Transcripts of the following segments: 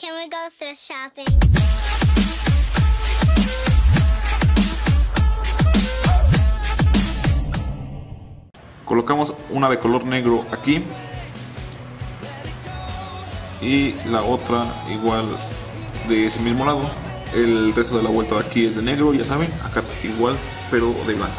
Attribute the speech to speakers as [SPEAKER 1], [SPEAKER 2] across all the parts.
[SPEAKER 1] Can we go thrift shopping?
[SPEAKER 2] Colocamos una de color negro aquí y la otra igual de ese mismo lado. El resto de la vuelta de aquí es de negro, ya saben, acá igual pero de blanco.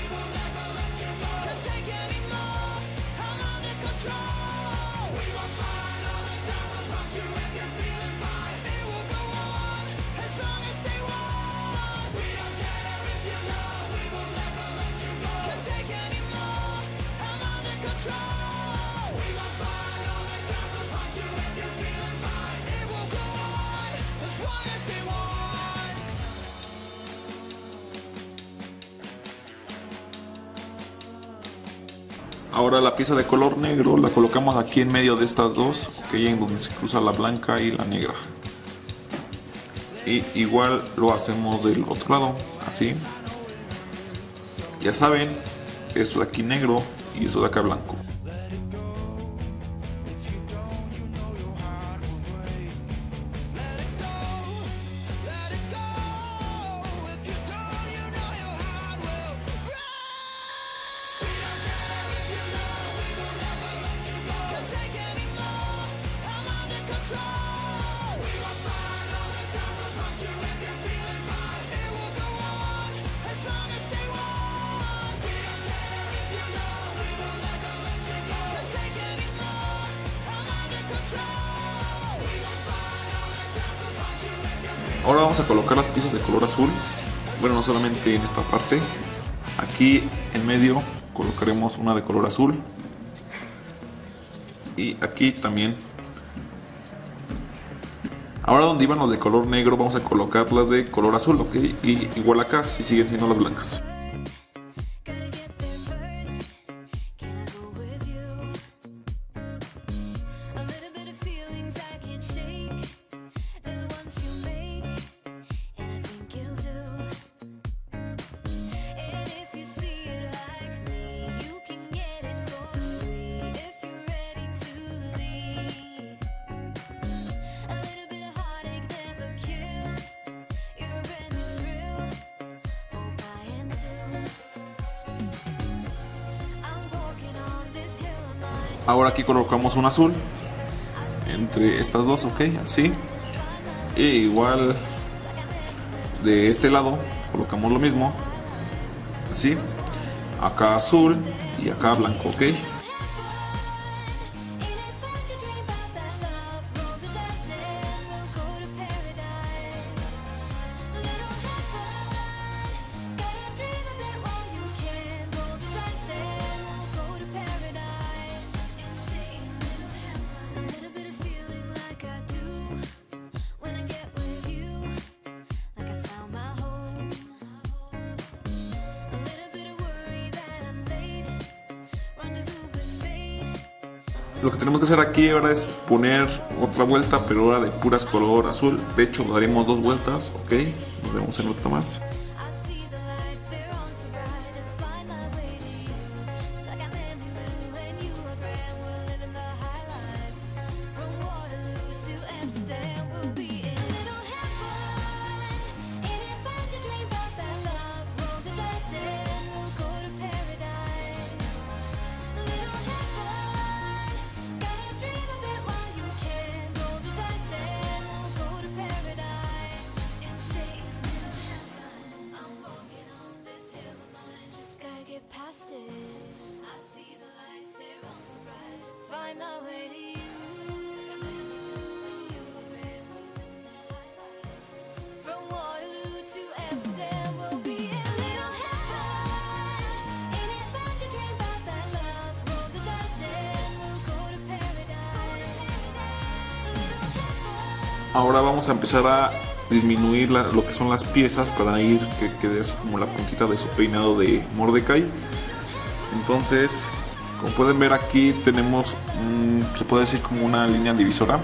[SPEAKER 2] Ahora la pieza de color negro la colocamos aquí en medio de estas dos, que en donde se cruza la blanca y la negra. Y igual lo hacemos del otro lado, así. Ya saben, esto de aquí negro y esto de acá blanco. Ahora vamos a colocar las piezas de color azul. Bueno, no solamente en esta parte. Aquí en medio colocaremos una de color azul. Y aquí también. Ahora donde iban los de color negro vamos a colocar las de color azul, ¿ok? Y igual acá si siguen siendo las blancas. Ahora aquí colocamos un azul entre estas dos, ok, así. Y igual de este lado colocamos lo mismo, así. Acá azul y acá blanco, ok. Lo que tenemos que hacer aquí ahora es poner otra vuelta, pero ahora de puras color azul. De hecho, daremos dos vueltas, ok. Nos vemos en otra más. Ahora vamos a empezar a disminuir lo que son las piezas para ir que quede así como la puntita de su peinado de Mordecai. Entonces, como pueden ver aquí tenemos, se puede decir como una línea divisora,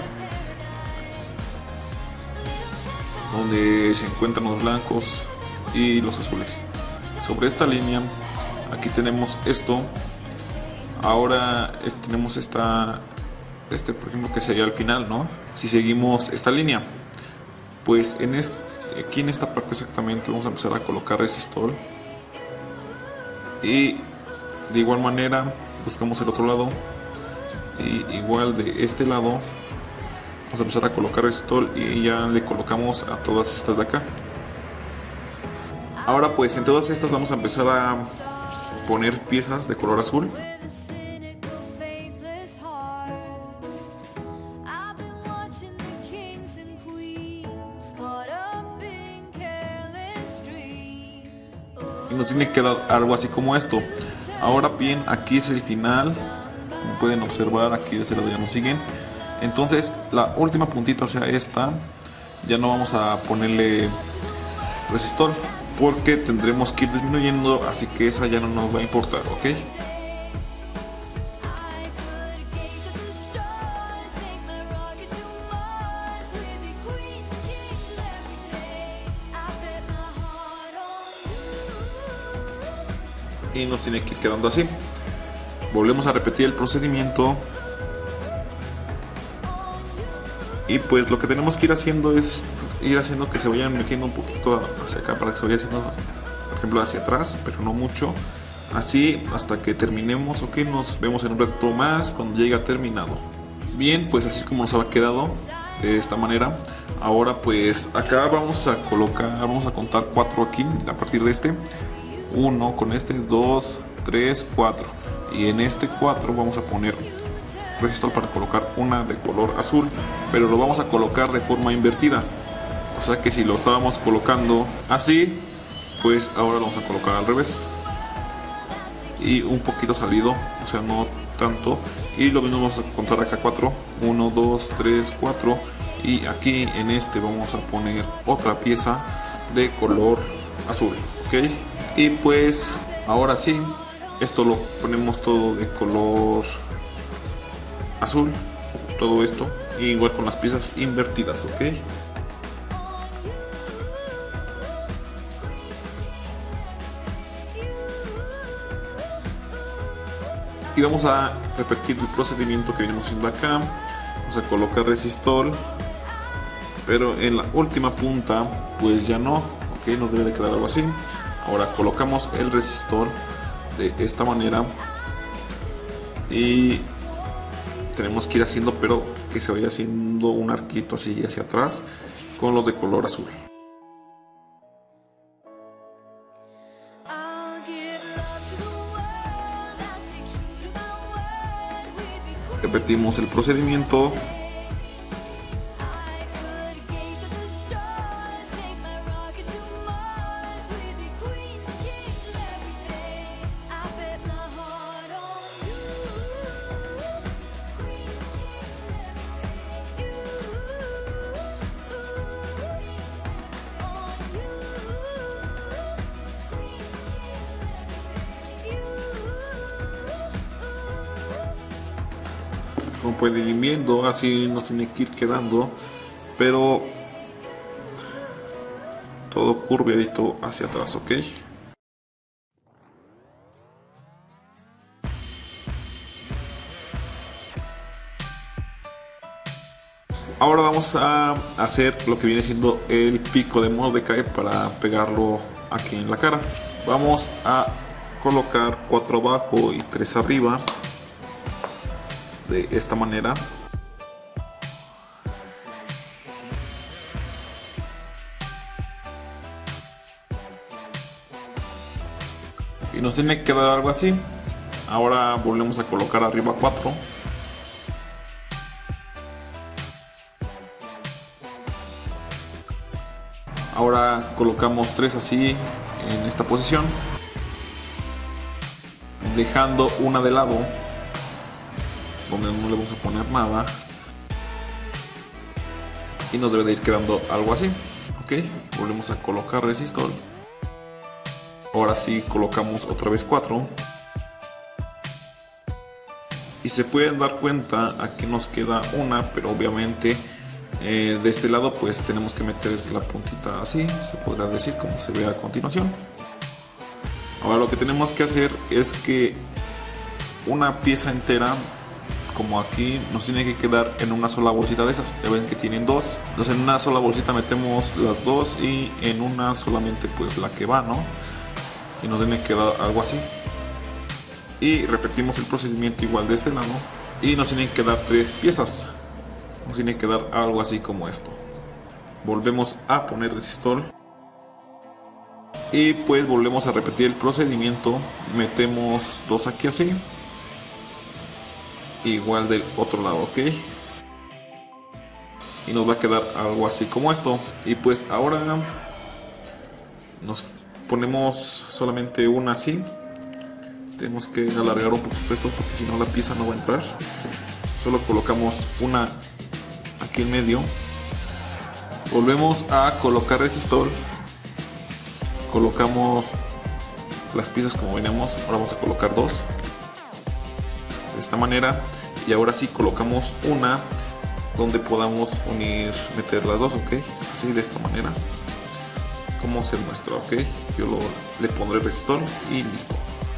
[SPEAKER 2] donde se encuentran los blancos y los azules. Sobre esta línea, aquí tenemos esto. Ahora tenemos esta por ejemplo, que sería el final, ¿no? Si seguimos esta línea, pues aquí en esta parte exactamente vamos a empezar a colocar resistor. Y de igual manera buscamos el otro lado. Y igual de este lado vamos a empezar a colocar resistor y ya le colocamos a todas estas de acá. Ahora pues en todas estas vamos a empezar a poner piezas de color azul. Y nos tiene que dar algo así como esto. Ahora bien, aquí es el final. Como pueden observar, aquí de ese lado ya nos siguen. Entonces la última puntita, o sea esta, ya no vamos a ponerle resistor porque tendremos que ir disminuyendo, así que esa ya no nos va a importar, ¿ok? Y nos tiene que ir quedando así. Volvemos a repetir el procedimiento. Y pues lo que tenemos que ir haciendo es ir haciendo que se vayan metiendo un poquito hacia acá para que se vaya haciendo, por ejemplo, hacia atrás, pero no mucho. Así hasta que terminemos, ok. Nos vemos en un rato más cuando llegue a terminado. Bien, pues así es como nos ha quedado, de esta manera. Ahora pues acá vamos a colocar, vamos a contar 4 aquí a partir de este. 1 con este, 2, 3, 4. Y en este 4 vamos a poner resistor para colocar una de color azul, pero lo vamos a colocar de forma invertida. O sea que si lo estábamos colocando así, pues ahora lo vamos a colocar al revés. Y un poquito salido, o sea, no tanto. Y lo mismo vamos a contar acá 4. 1, 2, 3, 4. Y aquí en este vamos a poner otra pieza de color azul, ¿ok? Y pues ahora sí, esto lo ponemos todo de color azul, todo esto, igual con las piezas invertidas, ¿ok? Y vamos a repetir el procedimiento que venimos haciendo acá. Vamos a colocar resistor, pero en la última punta pues ya no, ok, nos debe de quedar algo así. Ahora colocamos el resistor de esta manera y tenemos que ir haciendo, pero que se vaya haciendo un arquito así hacia atrás con los de color azul. Repetimos el procedimiento. Como pueden ir viendo, así nos tiene que ir quedando, pero todo curviadito hacia atrás, ok. Ahora vamos a hacer lo que viene siendo el pico de Mordecai para pegarlo aquí en la cara. Vamos a colocar 4 abajo y 3 arriba, de esta manera. Y nos tiene que dar algo así. Ahora volvemos a colocar arriba 4. Ahora colocamos 3 así en esta posición, dejando una de lado donde no le vamos a poner nada, y nos debe de ir quedando algo así, ok. Volvemos a colocar resistor. Ahora sí colocamos otra vez 4 y se pueden dar cuenta, aquí nos queda una, pero obviamente de este lado pues tenemos que meter la puntita así, se podrá decir, como se ve a continuación. Ahora lo que tenemos que hacer es que una pieza entera como aquí nos tiene que quedar en una sola bolsita de esas. Ya ven que tienen dos, entonces en una sola bolsita metemos las dos y en una solamente pues la que va, ¿no? Y nos tiene que dar algo así. Y repetimos el procedimiento igual de este lado y nos tienen que dar 3 piezas. Nos tiene que dar algo así como esto. Volvemos a poner resistor y pues volvemos a repetir el procedimiento. Metemos 2 aquí así, igual del otro lado, ok, y nos va a quedar algo así como esto. Y pues ahora nos ponemos solamente una así. Tenemos que alargar un poquito esto porque si no la pieza no va a entrar. Solo colocamos una aquí en medio. Volvemos a colocar resistor. Colocamos las piezas como venimos. Ahora vamos a colocar 2 de esta manera. Y ahora sí colocamos una donde podamos unir, meter las dos, ok. Así de esta manera. Como se muestra, ok. Yo le pondré el resistor y listo.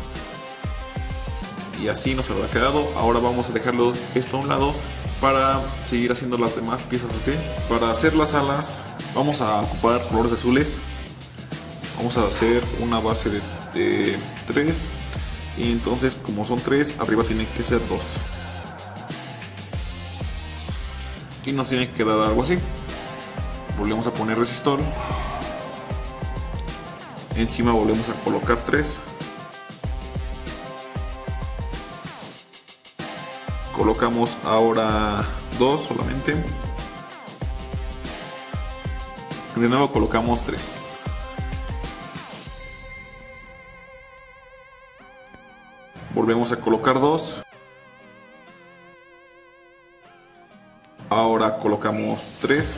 [SPEAKER 2] Y así nos habrá quedado. Ahora vamos a dejarlo esto a un lado para seguir haciendo las demás piezas, ok. Para hacer las alas vamos a ocupar colores azules. Vamos a hacer una base de 3 y entonces como son 3 arriba tienen que ser 2 y nos tiene que quedar algo así. Volvemos a poner resistor, encima volvemos a colocar 3, colocamos ahora 2 solamente, de nuevo colocamos 3. Volvemos a colocar 2. Ahora colocamos 3.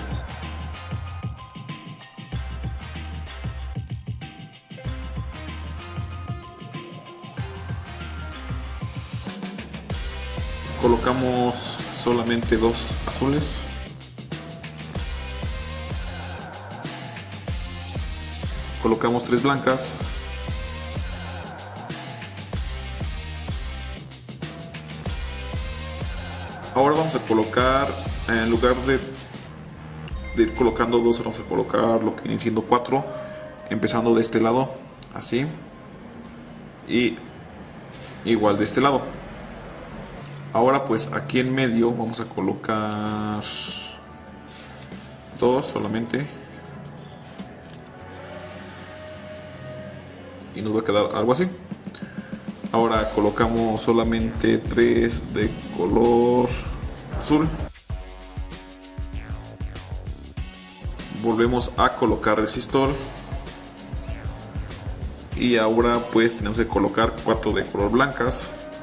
[SPEAKER 2] Colocamos solamente 2 azules. Colocamos 3 blancas. Ahora vamos a colocar, en lugar de ir colocando 2, vamos a colocar lo que vienen siendo 4, empezando de este lado, así, y igual de este lado. Ahora pues aquí en medio vamos a colocar 2 solamente, y nos va a quedar algo así. Ahora colocamos solamente 3 de color azul. Volvemos a colocar resistor. Y ahora pues tenemos que colocar 4 de color blancas.